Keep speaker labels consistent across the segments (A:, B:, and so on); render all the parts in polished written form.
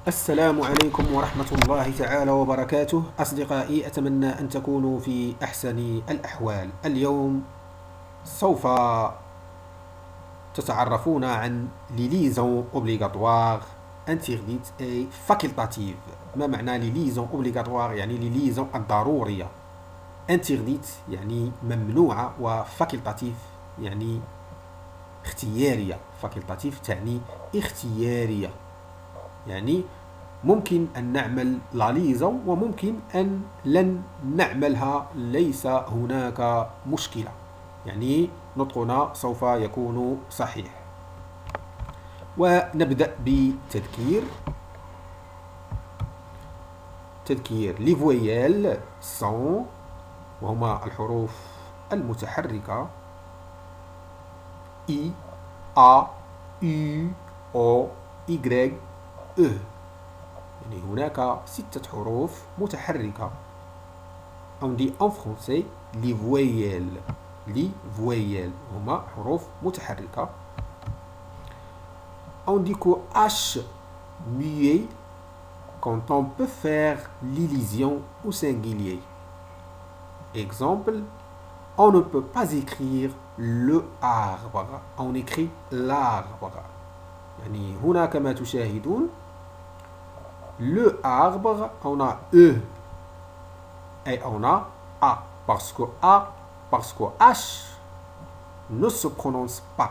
A: السلام عليكم ورحمة الله تعالى وبركاته. أصدقائي، أتمنى أن تكونوا في أحسن الأحوال. اليوم سوف تتعرفون عن les liaisons obligatoires interdites et facultatives. ما معنى les liaisons obligatoires؟ يعني les liaisons الضرورية. interdite يعني ممنوعة، و facultative يعني اختيارية. facultative تعني اختيارية، يعني ممكن أن نعمل لا ليزون وممكن أن لن نعملها، ليس هناك مشكلة، يعني نطقنا سوف يكون صحيح. ونبدأ بتذكير لي فويال سون، وهما الحروف المتحركة I A U O Y E. يعني هناك 6 حروف متحركة. On dit en français les voyelles. Les voyelles هما حروف متحركة. On dit que H muet quand on peut faire l'illusion au singulier. Exemple, on ne peut pas écrire le arbre, on écrit l'arbre. يعني هنا كما تشاهدون le arbre, on a E et on a A, parce que H ne se prononce pas.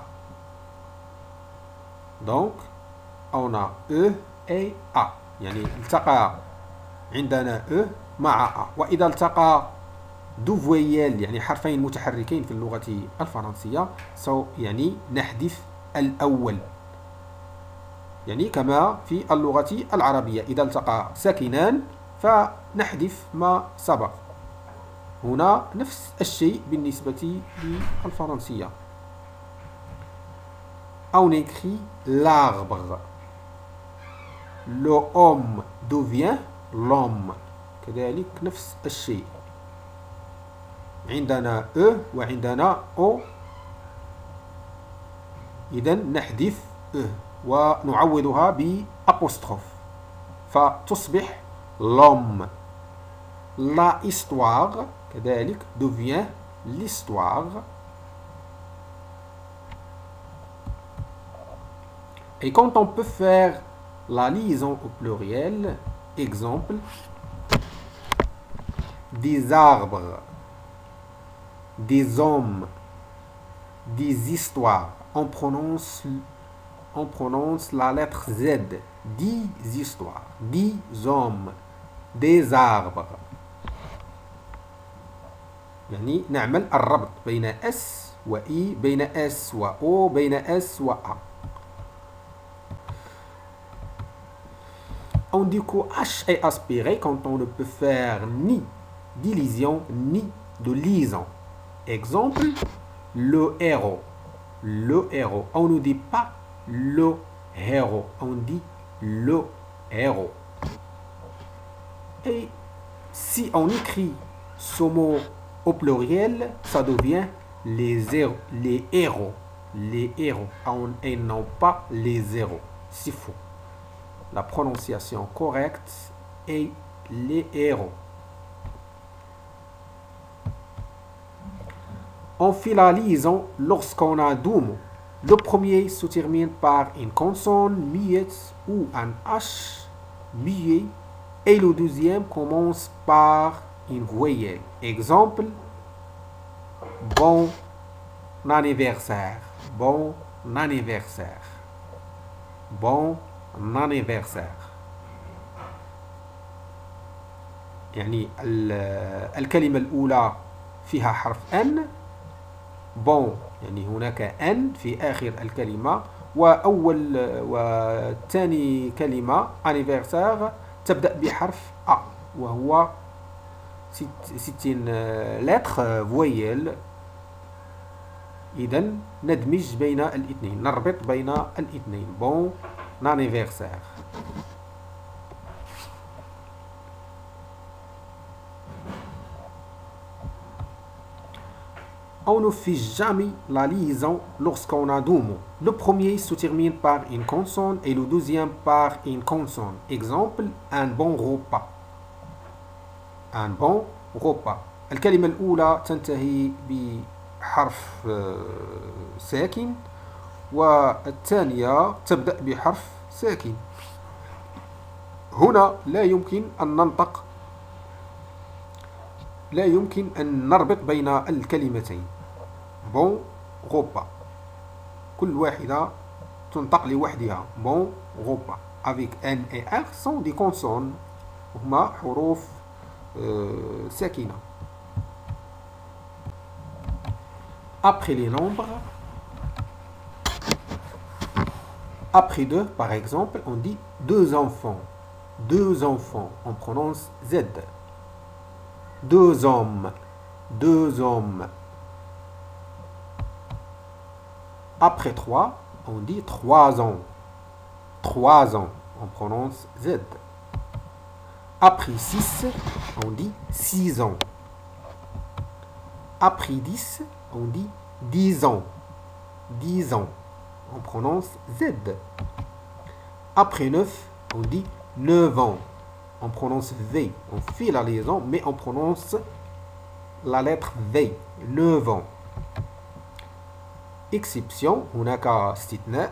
A: Donc on a E et A، يعني التقى عندنا E مع A. وإذا التقى دو فويال، يعني حرفين متحركين في اللغة الفرنسية، يعني نحذف الأول، يعني كما في اللغة العربية إذا التقى ساكنان فنحذف ما سبق. هنا نفس الشيء بالنسبة للفرنسية. On écrit l'arbre. Le homme devient l'homme. كذلك نفس الشيء. عندنا E وعندنا O، إذا نحذف E ونعوضها بأبوستروف فتصبح l'homme. La histoire كذلك devient l'histoire. Et quand on peut faire la liaison au pluriel, exemple, des arbres, des hommes, des histoires, on prononce la lettre Z. 10 histoires, 10 hommes, des arbres. يعني نعمل الربط بين S و I، بين S و O، بين S و A. On dit que H est aspiré quand on ne peut faire ni d'illusion ni de liaison. Exemple, le héros. Le héros. On ne dit pas le héros, on dit le héros. Et si on écrit ce mot au pluriel, ça devient les héros. Les héros. Et non pas les héros. C'est faux. La prononciation correcte est les héros. On fait la liaison lorsqu'on a deux mots. Le premier se termine par une consonne muette ou un H muet et le deuxième commence par une voyelle. Exemple, bon anniversaire. Bon anniversaire. Bon anniversaire. يعني الكلمة الأولى فيها حرف N. bon يعني هناك N في آخر الكلمة، وثاني كلمة anniversaire تبدأ بحرف A، وهو 60 lettre voyelle. إذا ندمج بين الاثنين، نربط بين الاثنين. bon anniversaire. On ne fait jamais la liaison lorsqu'on a deux mots. Le premier se termine par une consonne et le deuxième par une consonne. Exemple, un bon repas. Un bon repas. الكلمة الأولى تنتهي بحرف ساكن والثانية تبدأ بحرف ساكن. هنا لا يمكن أن نربط بين الكلمتين. bon repas كل واحدة تنطق لوحدها. bon repas avec N et R sont des consonnes هما حروف ساكنة. Après les nombres, après deux, par exemple, on dit deux enfants. Deux enfants, on prononce Z. Deux hommes. Deux hommes. Après trois, on dit trois ans. Trois ans, on prononce Z. Après six, on dit 6 ans. Après 10, on dit 10 ans. 10 ans, on prononce Z. Après 9, on dit 9 ans. On prononce V. On fait la liaison, mais on prononce la lettre V. 9 ans. Exception, on a qu'à stitna.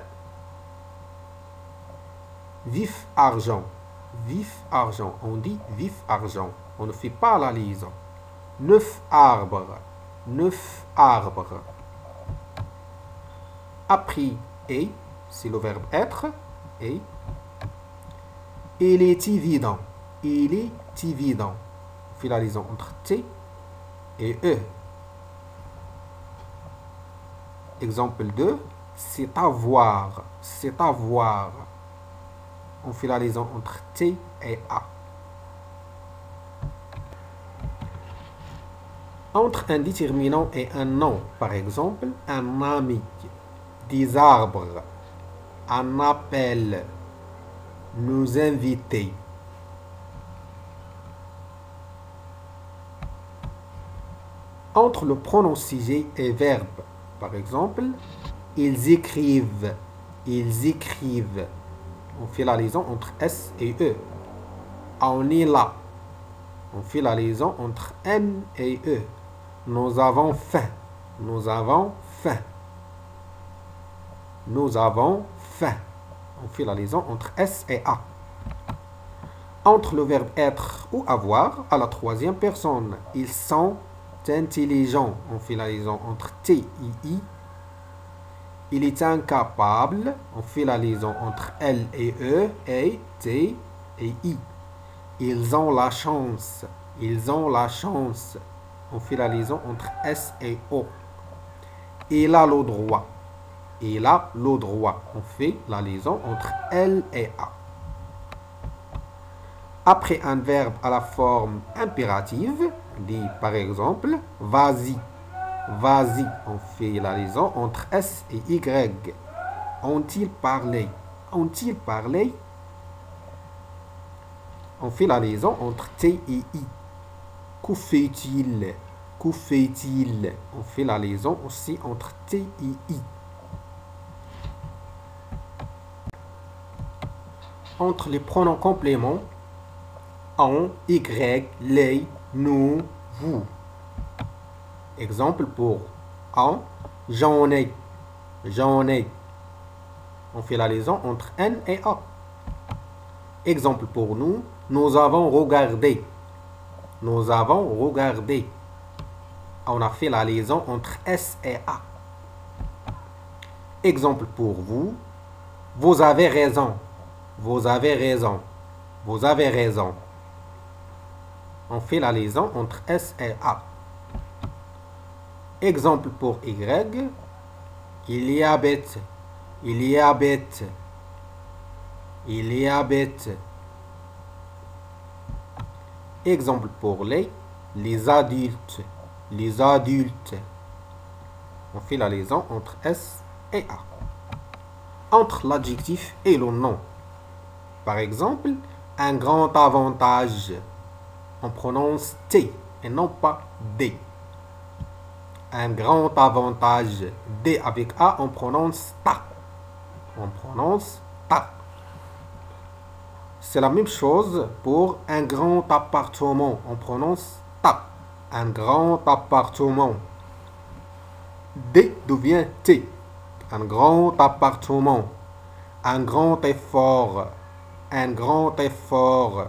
A: Vif argent. Vif argent. On dit vif argent. On ne fait pas la liaison. 9 arbres. 9 arbres. Après et, c'est le verbe être. Et. Il est évident. Il est évident. On fait la liaison entre T et E. Exemple 2. C'est à voir. C'est à voir. On fait la liaison entre T et A. Entre un déterminant et un nom, par exemple, un ami, des arbres, un appel, nous inviter. Entre le pronom sujet et verbe, par exemple, ils écrivent, ils écrivent. On fait la liaison entre S et E. On est là. On fait la liaison entre N et E. Nous avons faim. Nous avons faim. Nous avons faim. On fait la liaison entre S et A. Entre le verbe être ou avoir à la troisième personne. Ils sont intelligents. On fait la liaison entre T et I. Il est incapable. On fait la liaison entre L et E et T et I. Ils ont la chance. Ils ont la chance. On fait la liaison entre S et O. Il a le droit. Il a le droit. On fait la liaison entre L et A. Après un verbe à la forme impérative, on dit par exemple, vas-y. Vas-y. On fait la liaison entre S et Y. Ont-ils parlé? Ont-ils parlé? On fait la liaison entre T et I. Que fait-il? Que fait-il? On fait la liaison aussi entre T et I. Entre les pronoms compléments, on, Y, les, nous, vous. Exemple pour on, j'en ai. J'en ai. On fait la liaison entre N et A. Exemple pour nous, nous avons regardé. Nous avons regardé. On a fait la liaison entre S et A. Exemple pour vous, vous avez raison. Vous avez raison. Vous avez raison. On fait la liaison entre S et A. Exemple pour Y, il y habite. Il y habite. Il y habite. Exemple pour les adultes. Les adultes. On fait la liaison entre S et A. Entre l'adjectif et le nom. Par exemple, un grand avantage. On prononce T et non pas D. un grand avantage. D avec A, on prononce ta. On prononce ta. C'est la même chose pour un grand appartement. On prononce ta. Un grand appartement. D devient T. Un grand appartement. Un grand effort. Un grand effort.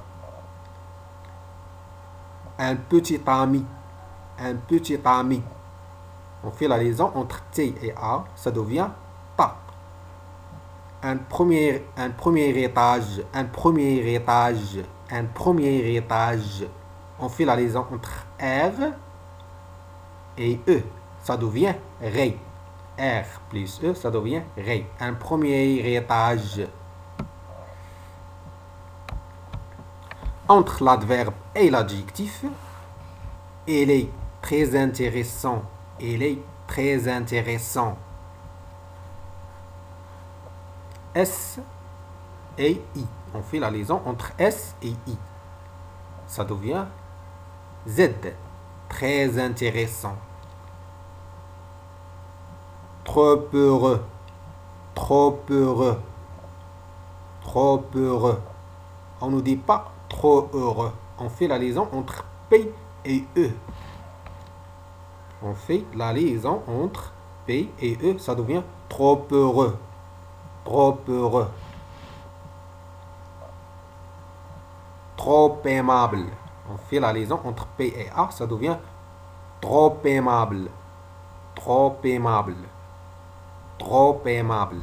A: Un petit ami. Un petit ami. On fait la liaison entre T et A. Ça devient ta. Un premier étage. Un premier étage. Un premier étage. On fait la liaison entre R et E. Ça devient Ré. R plus E, ça devient Ré. Un premier étage. Entre l'adverbe et l'adjectif, il est très intéressant. Il est très intéressant. S et I. On fait la liaison entre S et I. Ça devient Z. Très intéressant. Trop heureux. Trop heureux. Trop heureux. On ne dit pas trop heureux. On fait la liaison entre P et E. On fait la liaison entre P et E. Ça devient trop heureux. Trop heureux. Trop aimable. On fait la liaison entre P et A. Ça devient trop aimable. Trop aimable. Trop aimable.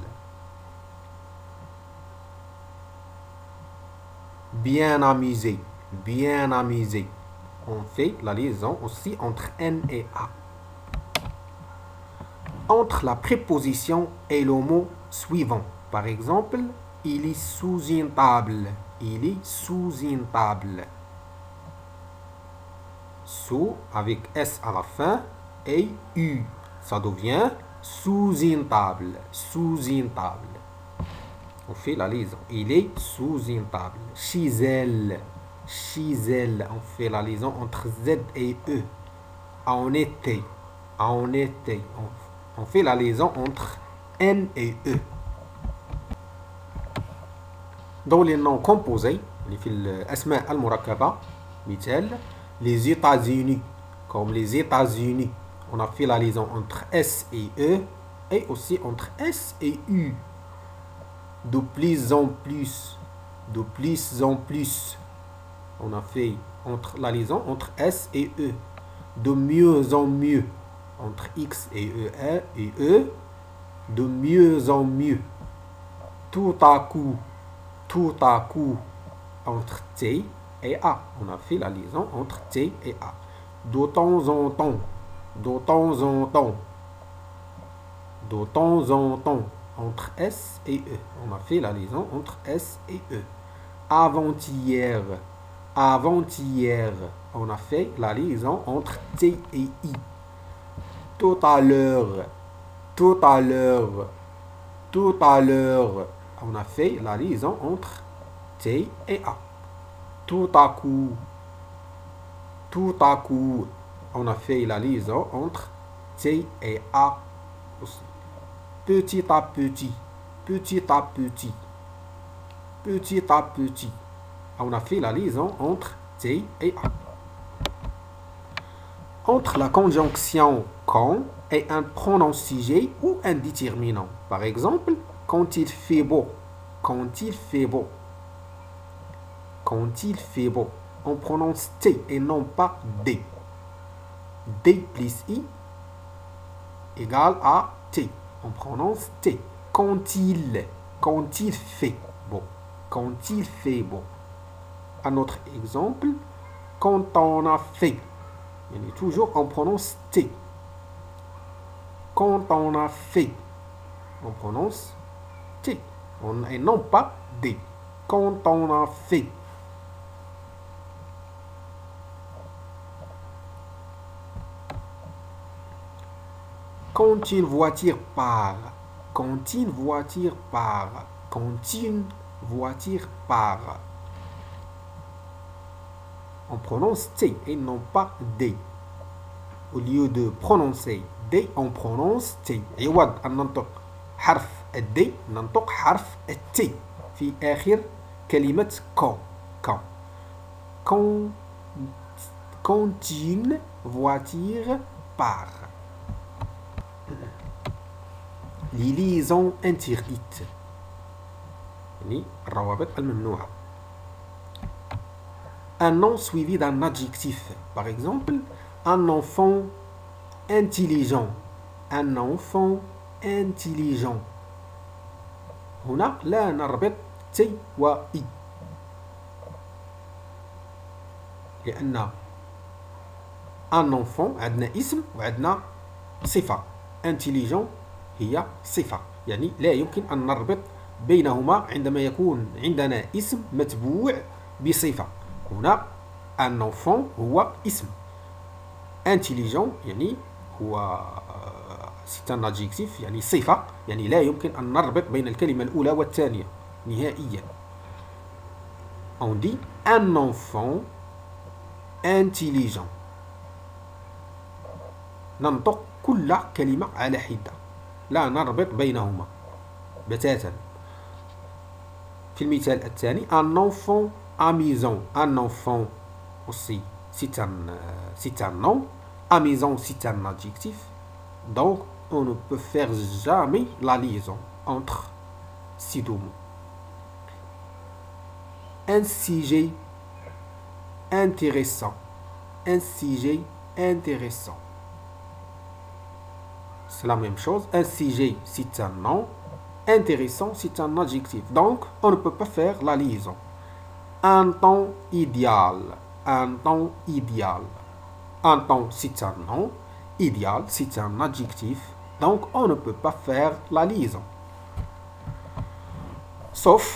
A: Bien amusé. Bien amusé. On fait la liaison aussi entre N et A. Entre la préposition et le mot suivant. Par exemple, il est sous une table. Il est sous une table. Sous avec S à la fin et U. Ça devient sous une table. Sous une table. On fait la liaison. Il est sous une table. Chez elle. Chez elle. On fait la liaison entre Z et E. En été. En été. On fait la liaison entre N et E. Dans les noms composés, les États-Unis, comme les États-Unis, on a fait la liaison entre S et E et aussi entre S et U. De plus en plus, de plus en plus, on a fait la liaison entre S et E. De mieux en mieux, entre X et E, de mieux en mieux. Tout à coup, entre T et A. On a fait la liaison entre T et A. De temps en temps, de temps en temps, de temps en temps, entre S et E. On a fait la liaison entre S et E. Avant-hier, avant-hier, on a fait la liaison entre T et I. Tout à l'heure, tout à l'heure, tout à l'heure, on a fait la liaison entre T et A. Tout à coup, on a fait la liaison entre T et A aussi. Petit à petit, petit à petit, petit à petit, on a fait la liaison entre T et A. Entre la conjonction quand et un pronom sujet ou un déterminant. Par exemple, quand il fait beau, quand il fait beau, quand il fait beau, on prononce T et non pas D. D plus I égale à T. On prononce T. Quand il fait beau, quand il fait beau. Un autre exemple, quand on a fait, il est toujours on prononce T. Quand on a fait, on prononce T. Et non pas D. Quand on a fait. Quand une voiture part. Quand une voiture part. Quand une voiture part. On prononce T et non pas D. au lieu de prononcer D, on prononce T. عوض أن ننطق حرف الدي ننطق حرف التي في آخر كلمة quand. Quand une voiture part. Les liaisons interdites. يعني الروابط الممنوعة. Un nom suivi d'un adjectif. Par exemple, un enfant intelligent. Un enfant intelligent. هنا لا نربط تي و إي لأن un enfant عندنا اسم وعندنا صفة. intelligent هي صفة، يعني لا يمكن أن نربط بينهما عندما يكون عندنا اسم متبوع بصفة. هنا un enfant هو اسم. intelligent يعني هو c'est un adjectif يعني صفة، يعني لا يمكن أن نربط بين الكلمة الأولى والثانية نهائيا. On dit un enfant intelligent. ننطق كل كلمة على حدة، لا نربط بينهما بتاتا. في المثال الثاني un enfant amusant. Un enfant aussi c'est un nom. Amusant c'est un adjectif. Donc on ne peut faire jamais la liaison entre ces deux mots. Un sujet intéressant. Un sujet intéressant. C'est la même chose. Un sujet, c'est un nom. Intéressant, c'est un adjectif. Donc, on ne peut pas faire la liaison. Un temps idéal. Un temps idéal. Un temps, c'est un nom. Idéal, c'est un adjectif. Donc, on ne peut pas faire la liaison. Sauf,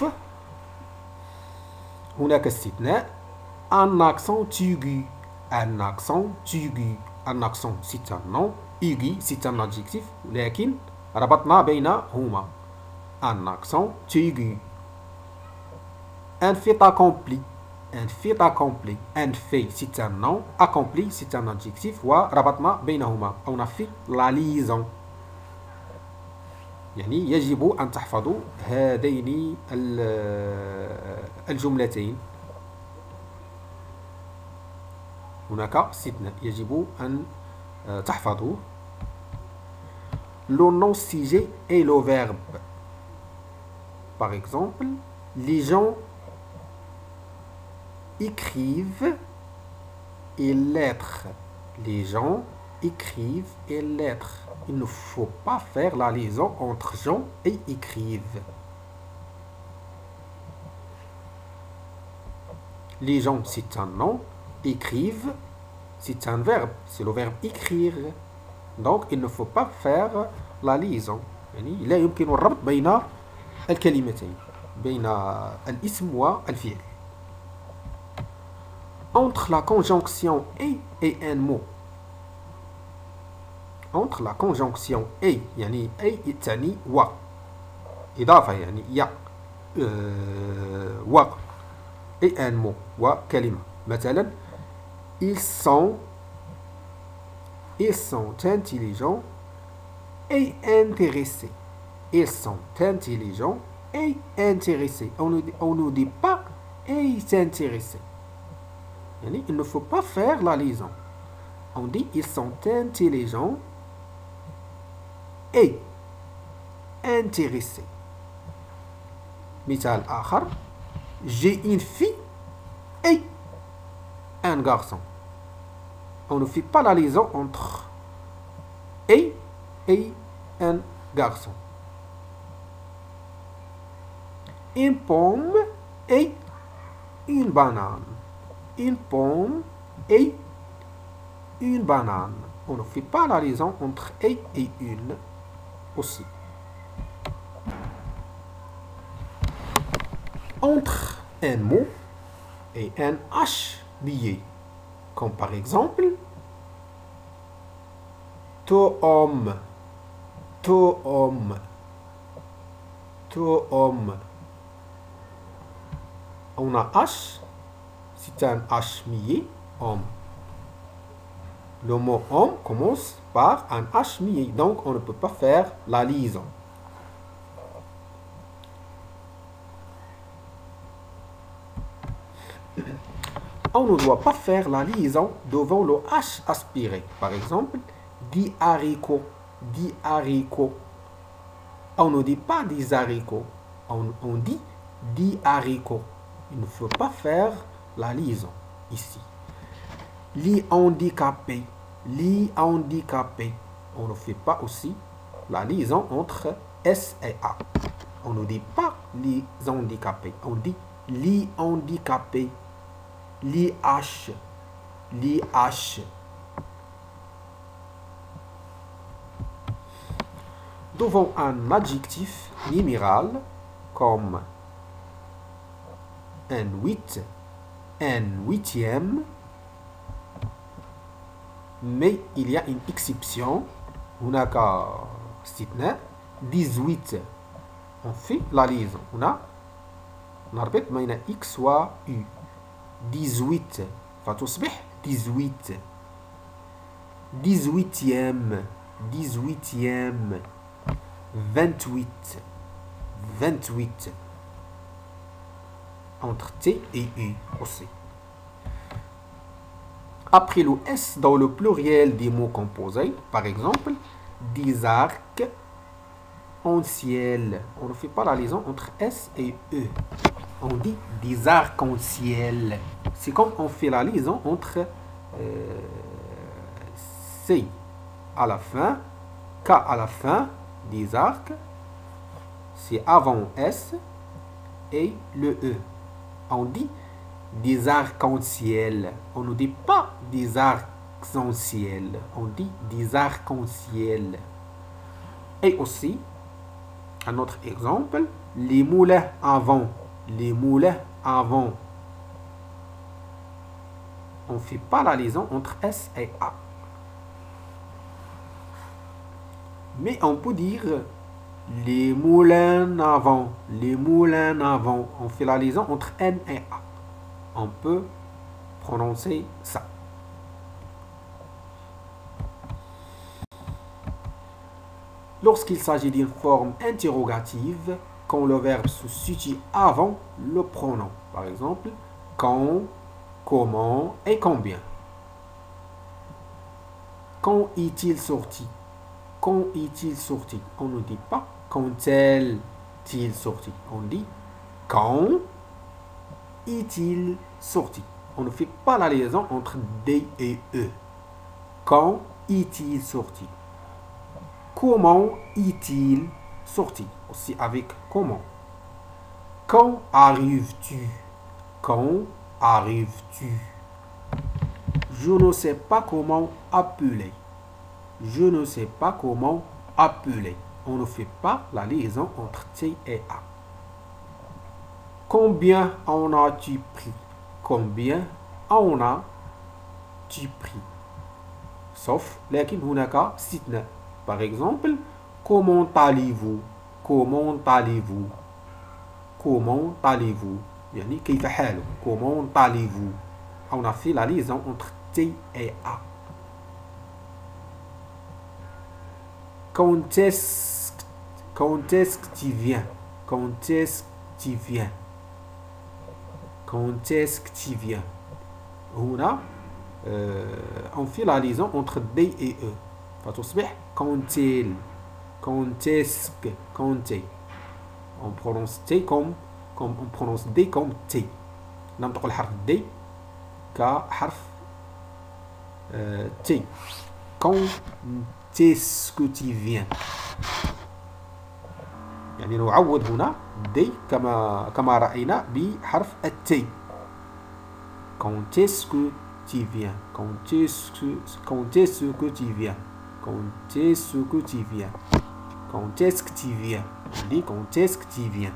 A: هناك استثناء. Un accent aigu. Un accent aigu. Un accent, c'est un nom. aigu, c'est un adjectif. لكن ربطنا بينهما. Un accent aigu. Un fait accompli. Un fait accompli. Un fait, c'est un nom. Accompli, c'est un adjectif. وربطنا بينهما. On a fait la liaison. يعني يجب أن تحفظوا هذين الجملتين. هناك استثناء يجب أن تحفظوه. Le nom sujet et le verbe. Par exemple, les gens écrivent et lettres. Les gens écrivent et lettres. Il ne faut pas faire la liaison entre gens et écrivent. Les gens, c'est un nom. Écrivent, c'est un verbe. C'est le verbe écrire. Donc, il ne faut pas faire la liaison. يعني لا يمكن الربط بين الكلمتين، بين الاسم والفعل. Entre la conjonction et un mot. Entre la conjonction et يعني أي تعني و إضافة يعني يا و et un mot وكلمة. مثلا ils sont intelligents et intéressés. Ils sont intelligents et intéressés. On ne dit pas et intéressés. Il ne faut pas faire la liaison. On dit ils sont intelligents et intéressés. مثال آخر j'ai une fille et un garçon. On ne fait pas la liaison entre et un garçon. Une pomme et une banane. Une pomme et une banane. On ne fait pas la liaison entre et une aussi. Entre un mot et un H lié. Comme par exemple, tout homme, tout homme, tout homme. On a H, c'est un H lié, homme. Le mot homme commence par un H muet, donc on ne peut pas faire la liaison. On ne doit pas faire la liaison devant le H aspiré. Par exemple, des haricots, des haricots. On ne dit pas des haricots, on dit des haricots. Il ne faut pas faire la liaison ici. Les handicapés, les handicapés. On ne fait pas aussi la liaison entre S et A. On ne dit pas les handicapés, on dit les handicapés. Les H, les H. Devant un adjectif numéral comme un 8, un huitième, mais il y a une exception. هناك استثناء 18. On fait la liaison. نربط بين X و U. 18 فتصبح 18 18e 18e 28 28 entre T et U aussi. Après le S dans le pluriel des mots composés, par exemple, des arcs en ciel. On ne fait pas la liaison entre S et E. On dit des arcs-en-ciel. C'est comme on fait la liaison entre C à la fin, K à la fin, des arcs. C'est avant S et le E. On dit des arcs-en-ciel. On ne dit pas des arcs-en-ciel. On dit des arcs-en-ciel. Et aussi, un autre exemple, les moulins avant. Les moulins avant. On ne fait pas la liaison entre S et A. Mais on peut dire les moulins avant. Les moulins avant. On fait la liaison entre N et A. On peut prononcer ça. Lorsqu'il s'agit d'une forme interrogative, quand le verbe se situe avant le pronom. Par exemple, quand, comment et combien. Quand est-il sorti? Quand est-il sorti? On ne dit pas quand est-il sorti. On dit quand est-il sorti. On ne fait pas la liaison entre D et E. Quand est-il sorti? Comment est-il sorti? Aussi avec comment. Quand arrives-tu? Quand arrives-tu? Je ne sais pas comment appeler. Je ne sais pas comment appeler. On ne fait pas la liaison entre T et A. Combien en as-tu pris? Combien en as-tu pris? Sauf لكن هناك استثناء. Par exemple, comment allez-vous? Comment allez-vous? Comment allez-vous? يعني كيف حالك? Comment allez-vous? On a fait la liaison entre T et A. Quand est-ce que tu viens? Quand est-ce que tu viens? Quand est-ce que tu viens? هنا on fait la liaison entre D et E. فتصبح quand il. Quand est-ce que? Quand est. On prononce T comme on prononce D comme T. ننطق الحرف D كحرف T. Quand est-ce que tu viens? يعني نعوض هنا D كما رأينا بحرف الT. Quand est-ce que tu viens? Quand est-ce que tu viens? Quand est-ce que tu viens? Quand est-ce que tu viens? On dit quand est-ce que tu viens?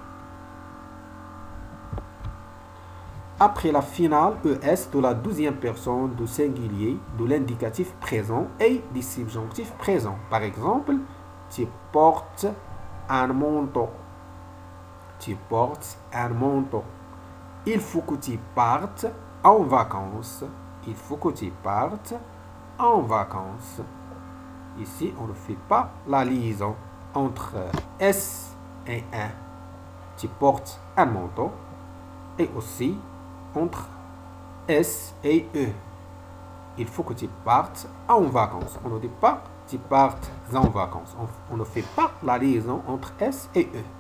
A: Après la finale ES de la deuxième personne du singulier de l'indicatif présent et du subjonctif présent. Par exemple, tu portes un manteau. Tu portes un manteau. Il faut que tu partes en vacances. Il faut que tu partes en vacances. Ici, on ne fait pas la liaison entre S et un. Tu portes un manteau. Et aussi entre S et E. Il faut que tu partes en vacances. On ne dit pas tu partes en vacances. On ne fait pas la liaison entre S et E.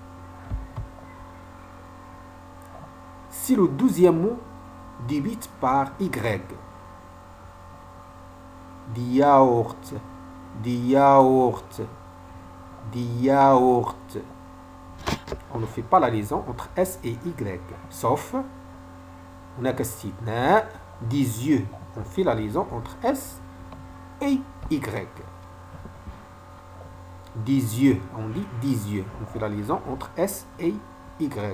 A: Si le 12e mot débute par Y, du yaourt, du yaourt, du yaourt, on ne fait pas la liaison entre S et Y. Sauf, on a des yeux. On fait la liaison entre S et Y. Des yeux. On dit des yeux. On fait la liaison entre S et Y.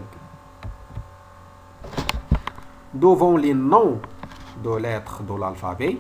A: Devant les noms de lettres de l'alphabet,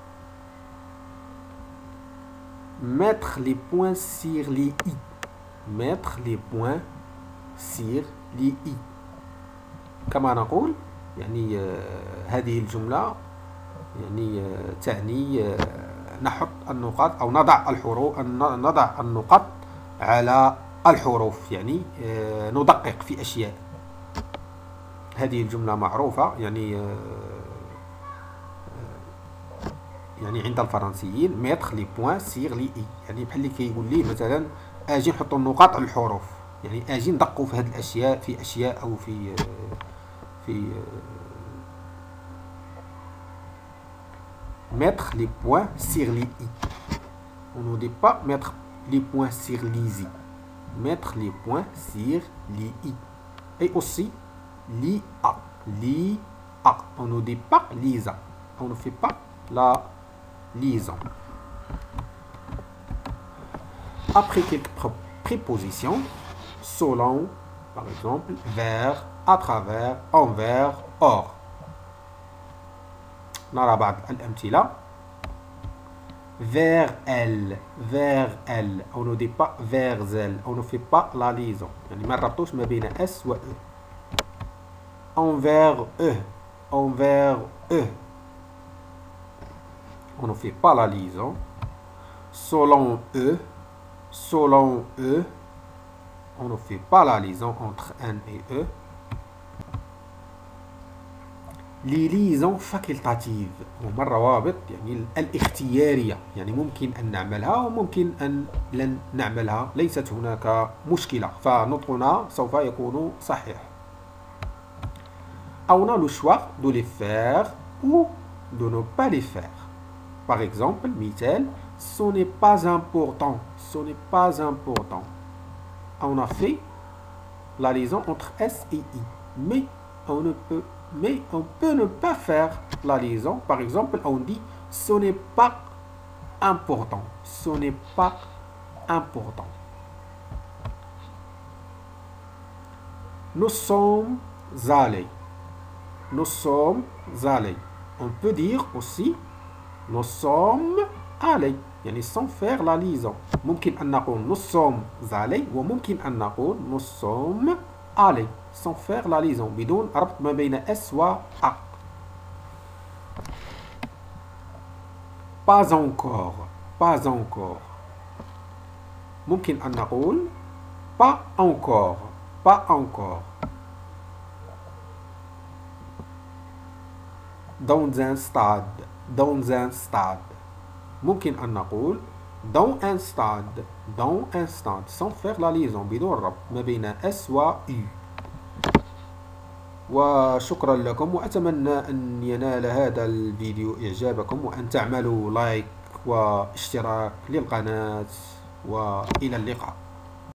A: mettre les points sur les I. Mettre les points sur les I. كما نقول يعني هذه الجملة يعني تعني نحط النقاط أو نضع الحروف نضع النقط على الحروف يعني ندقق في أشياء. هذه الجملة معروفة يعني عند الفرنسيين mettre les points sur les i يعني بحال اللي كيقول لي مثلا اجي نحطوا النقاط على الحروف يعني اجي ندقوا في هذه الاشياء في اشياء او في mettre les points sur les i. On ne dit pas mettre les points sur les i. Mettre les points sur les i. Et aussi l'IA. L'IA. On ne dit pas l'ISA. On ne fait pas la liaison. Après quelques prépositions, selon, par exemple, vers, à travers, envers, hors. نرى بعض الأمثلة. Vers elle, vers elle. On ne dit pas vers elle. On ne fait pas la liaison. يعني ما نربطوش ما بين S و E. Envers eux, envers eux. On ne fait pas la liaison. Selon eux, selon eux. On ne fait pas la liaison entre N et E. Les liaisons facultatives هما الروابط يعني الاختيارية يعني ممكن أن نعملها وممكن أن لن نعملها ليست هناك مشكلة فنطقنا سوف يكون صحيح. On a le choix de les faire ou de ne pas les faire. Par exemple, مثال, ce n'est pas important, ce n'est pas important. On a fait la liaison entre S et I, mais on peut ne pas faire la liaison. Par exemple, on dit ce n'est pas important, ce n'est pas important. Nous sommes allés. Nous sommes allés. On peut dire aussi nous sommes allés يعني sans faire la liaison. ممكن أن نقول nous sommes allés وممكن أن نقول nous sommes allés sans faire la liaison بدون ربط ما بين S و A. Pas encore. Pas encore. ممكن أن نقول pas encore. Pas encore. Dans un stade. Dans un stade. ممكن أن نقول dans un stade. Dans un stade. Sans faire la liaison. بدون ربط ما بين S و U. وشكرا لكم وأتمنى أن ينال هذا الفيديو إعجابكم وأن تعملوا لايك واشتراك للقناة وإلى اللقاء.